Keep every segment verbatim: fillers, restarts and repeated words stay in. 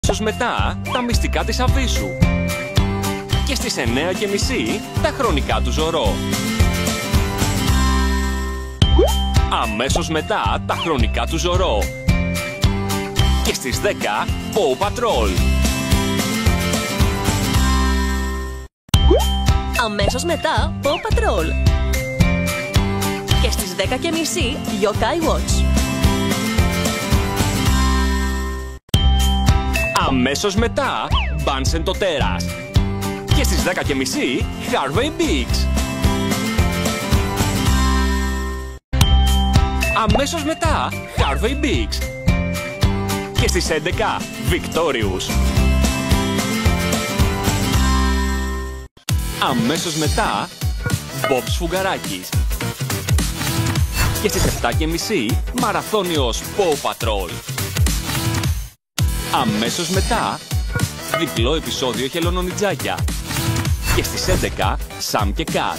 αμέσως μετά τα μυστικά της Αβίσου. Και στις εννέα και μισή τα χρονικά του Ζωρό. Αμέσως μετά τα χρονικά του Ζωρό. Και στις δέκα Paw Patrol. Αμέσως μετά Paw Patrol. Και στις δέκα και μισή Yokai Watch. Αμέσως μετά Bunsen το τέρας. Και στις δέκα και μισή Harvey Biggs. Αμέσως μετά Harvey Biggs. Και στις έντεκα Victorious. Αμέσως μετά Bob's Φουγγαράκης. Και στις επτά και μισή μαραθώνιος Paw Patrol. Αμέσως μετά διπλό επεισόδιο Χελονονιτζάκια. Και στις έντεκα Sam και Cat.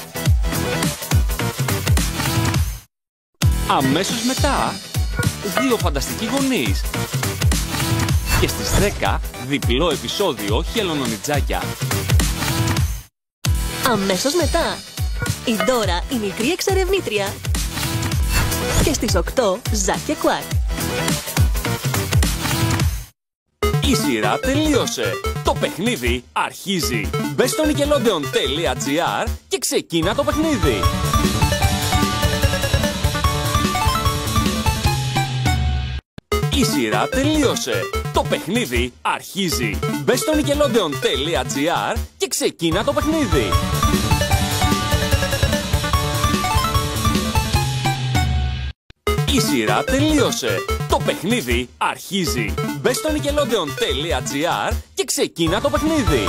Αμέσως μετά δύο φανταστικοί γονείς. Και στις δέκα διπλό επεισόδιο Χελονονιτζάκια. Αμέσως μετά η Ντόρα η μικρή εξερευνήτρια. Και στις οκτώ Ζακ και Κουάκ. Η σειρά τελείωσε. Το παιχνίδι αρχίζει. Μπες στο νικελόντεον τελεία τζι άρ και ξεκίνα το παιχνίδι. Η σειρά τελείωσε. Το παιχνίδι αρχίζει. Μπες στο νικελόντεον τελεία τζι άρ και ξεκίνα το παιχνίδι. Η σειρά τελείωσε. Το παιχνίδι αρχίζει. Μπες στο νικελόντεον τελεία τζι άρ και ξεκίνα το παιχνίδι.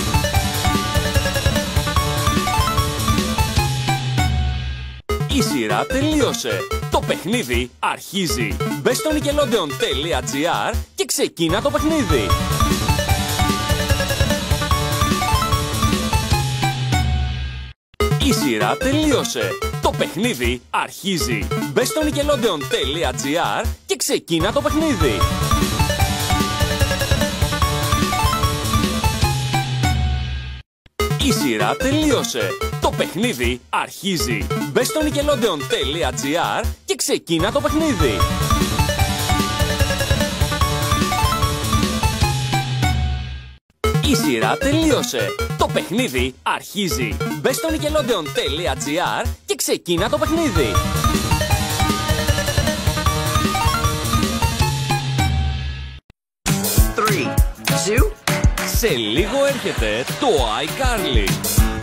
Η σειρά τελείωσε. Το παιχνίδι αρχίζει. Μπες στο νικελόντεον τελεία τζι άρ και ξεκίνα το παιχνίδι. Η σειρά τελείωσε. Το παιχνίδι αρχίζει. Μπες στο νικελόντεον τελεία τζι άρ και ξεκίνα το παιχνίδι. Η σειρά τελείωσε. Το παιχνίδι αρχίζει. Μπες στο νικελόντεον τελεία τζι άρ και ξεκίνα το παιχνίδι. Η σειρά τελείωσε. Το παιχνίδι αρχίζει. Μπες στο νικελόντεον τελεία τζι άρ και ξεκίνα το παιχνίδι. Three, two. Σε λίγο έρχεται το iCarly.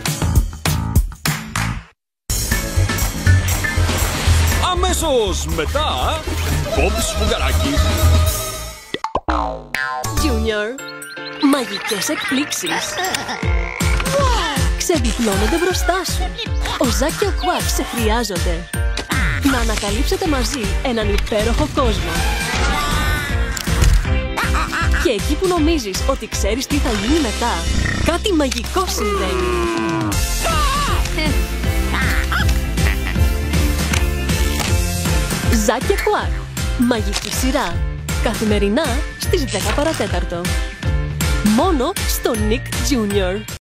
Αμέσως μετά Bob's Φουγγαράκης. Junior. Μαγικές εκπλήξεις. Ξεδιπλώνονται μπροστά σου. Ο Ζακ και ο Κουάκ σε χρειάζονται. Να ανακαλύψετε μαζί έναν υπέροχο κόσμο. Και εκεί που νομίζεις ότι ξέρεις τι θα γίνει μετά, κάτι μαγικό συμβαίνει. Ζακ και Κουάκ. Μαγική σειρά. Καθημερινά στις δέκα παρατέταρτο. Μόνο στο Nick Junior.